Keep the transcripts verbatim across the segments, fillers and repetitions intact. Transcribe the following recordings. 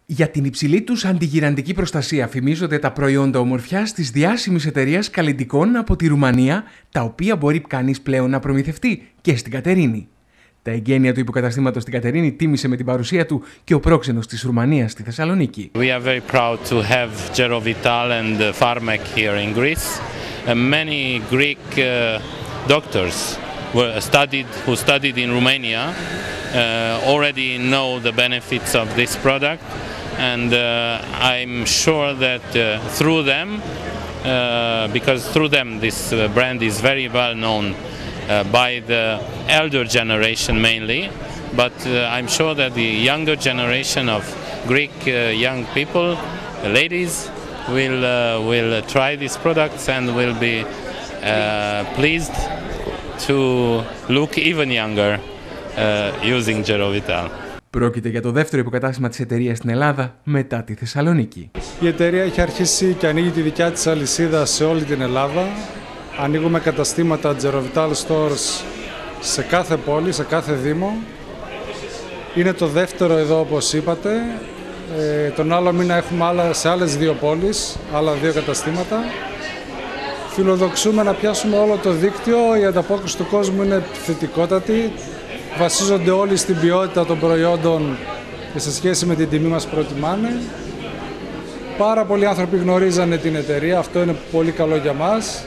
Για την υψηλή τους αντιγυραντική προστασία φημίζονται τα προϊόντα ομορφιάς της διάσημης εταιρείας καλλυντικών από τη Ρουμανία, τα οποία μπορεί κανείς πλέον να προμηθευτεί και στην Κατερίνη. Τα εγγένεια του υποκαταστήματος στην Κατερίνη τίμησε με την παρουσία του και ο πρόξενος της Ρουμανίας στη Θεσσαλονίκη. We are very proud to have Gerovital and Pharmek here in Greece. Uh, many Greek uh, doctors were studied who studied in Romania uh, already know the benefits of this product, and uh, I'm sure that uh, through them, uh, because through them this uh, brand is very well known uh, by the elder generation mainly, but uh, I'm sure that the younger generation of Greek uh, young people, the ladies, will uh, will try these products and will be uh, pleased to look even younger uh, using Gerovital. Πρόκειται για το δεύτερο υποκατάστημα της εταιρείας στην Ελλάδα μετά τη Θεσσαλονίκη. Η εταιρεία έχει αρχίσει και ανοίγει τη δικιά της αλυσίδα σε όλη την Ελλάδα. Ανοίγουμε καταστήματα Gerovital Stores σε κάθε πόλη, σε κάθε δήμο. Είναι το δεύτερο εδώ, όπως είπατε. Ε, τον άλλο μήνα έχουμε άλλα, σε άλλες δύο πόλεις, άλλα δύο καταστήματα. Φιλοδοξούμε να πιάσουμε όλο το δίκτυο, η ανταπόκριση του κόσμου είναι θετικότατη. Βασίζονται όλοι στην ποιότητα των προϊόντων και σε σχέση με την τιμή μας προτιμάνε. Πάρα πολλοί άνθρωποι γνωρίζανε την εταιρεία, αυτό είναι πολύ καλό για μας.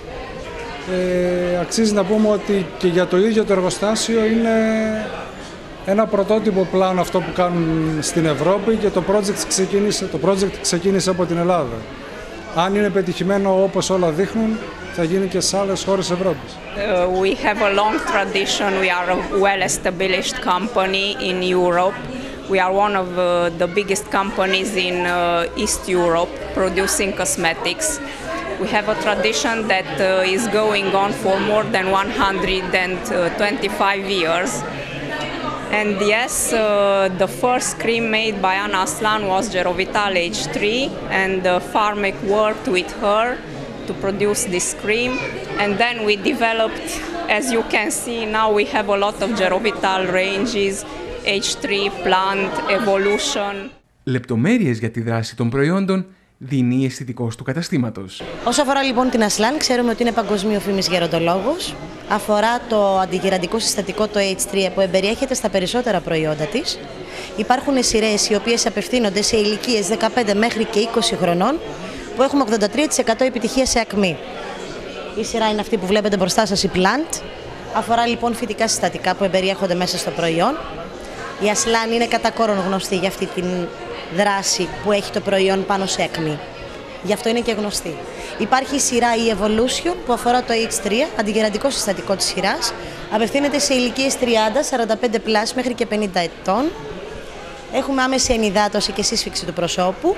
Ε, αξίζει να πούμε ότι και για το ίδιο το εργοστάσιο είναι ένα πρωτότυπο πλάνο αυτό που κάνουν στην Ευρώπη και το project ξεκίνησε, το project ξεκίνησε από την Ελλάδα. Αν είναι πετυχημένο όπως όλα δείχνουν, θα γίνει και σε άλλες χώρες Ευρώπης. Uh, we have a long tradition. We are a well-established company in Europe. We are one of uh, the biggest companies in uh, East Europe producing cosmetics. We have a tradition that uh, is going on for more than one hundred twenty-five years. And yes, uh, the first cream made by Ana Aslan was Gerovital H three, and uh, Pharmek worked with her to produce this cream. And then we developed, as you can see, now we have a lot of Gerovital ranges, H three, Plant, Evolution. Λεπτομέρειες για τη δράση των προϊόντων δίνει η αισθητικός του καταστήματος. Όσο αφορά λοιπόν την Aslan, ξέρουμε ότι είναι παγκοσμίου φήμης γεροντολόγος. Αφορά το αντιγυραντικό συστατικό το H τρία που εμπεριέχεται στα περισσότερα προϊόντα της. Υπάρχουν σειρές οι οποίες απευθύνονται σε ηλικίες δεκαπέντε μέχρι και είκοσι χρονών που έχουμε ογδόντα τρία τοις εκατό επιτυχία σε ακμή. Η σειρά είναι αυτή που βλέπετε μπροστά σας, η Plant. Αφορά λοιπόν φυτικά συστατικά που εμπεριέχονται μέσα στο προϊόν. Η Aslan είναι κατά κόρον γνωστή για αυτή την δράση που έχει το προϊόν πάνω σε ακμή. Γι' αυτό είναι και γνωστή. Υπάρχει η σειρά η Evolution που αφορά το H τρία, αντιγυραντικό συστατικό της σειράς. Απευθύνεται σε ηλικίες τριάντα, σαράντα πέντε πλάς μέχρι και πενήντα ετών. Έχουμε άμεση ενυδάτωση και σύσφυξη του προσώπου.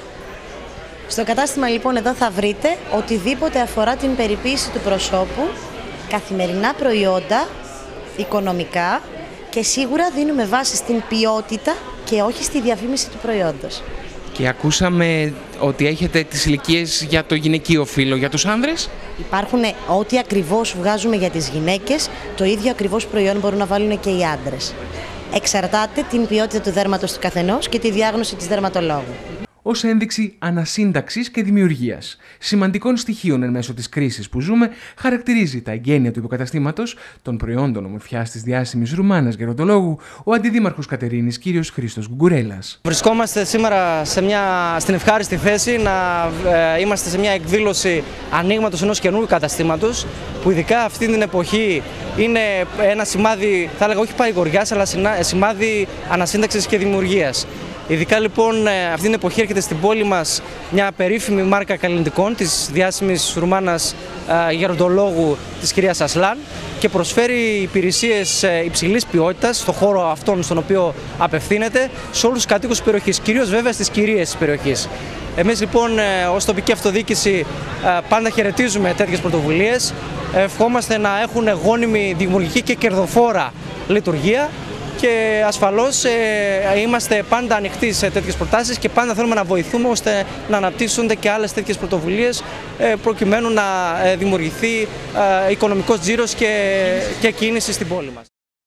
Στο κατάστημα λοιπόν εδώ θα βρείτε οτιδήποτε αφορά την περιποίηση του προσώπου, καθημερινά προϊόντα, οικονομικά και σίγουρα δίνουμε βάση στην ποιότητα και όχι στη διαφήμιση του προϊόντος. Και ακούσαμε ότι έχετε τις ηλικίες για το γυναικείο φύλο, για τους άνδρες. Υπάρχουν ό,τι ακριβώς βγάζουμε για τις γυναίκες, το ίδιο ακριβώς προϊόν μπορούν να βάλουν και οι άντρες. Εξαρτάται την ποιότητα του δέρματος του καθενός και τη διάγνωση της δερματολόγου. Ως ένδειξη ανασύνταξης και δημιουργίας. Σημαντικών στοιχείων εν μέσω της κρίσης που ζούμε, χαρακτηρίζει τα εγγένεια του υποκαταστήματος των προϊόντων ομορφιάς της διάσημης Ρουμάνας γεροντολόγου, ο αντιδήμαρχος Κατερίνης, κύριος Χρήστος Γκουρέλας. Βρισκόμαστε σήμερα σε μια, στην ευχάριστη θέση να ε, είμαστε σε μια εκδήλωση ανοίγματος ενός καινούργιου καταστήματος, που ειδικά αυτή την εποχή είναι ένα σημάδι, θα έλεγα όχι παρηγοριάς, αλλά σημάδι ανασύνταξης και δημιουργίας. Ειδικά λοιπόν αυτή την εποχή έρχεται στην πόλη μας μια περίφημη μάρκα καλλυντικών της διάσημης Ρουμάνας γεροντολόγου της κυρίας Aslan και προσφέρει υπηρεσίες υψηλής ποιότητας στον χώρο αυτόν στον οποίο απευθύνεται σε όλους τους κατοίκους της περιοχής, κυρίως βέβαια στις κυρίες της περιοχής. Εμείς λοιπόν ως τοπική αυτοδιοίκηση πάντα χαιρετίζουμε τέτοιες πρωτοβουλίες, ευχόμαστε να έχουν γόνιμη, δημιουργική και κερδοφόρα λειτουργία. Και ασφαλώς ε, είμαστε πάντα ανοιχτοί σε τέτοιες προτάσεις και πάντα θέλουμε να βοηθούμε ώστε να αναπτύσσονται και άλλες τέτοιες πρωτοβουλίες ε, προκειμένου να ε, δημιουργηθεί ε, οικονομικός τζίρος και, και κίνηση στην πόλη μας.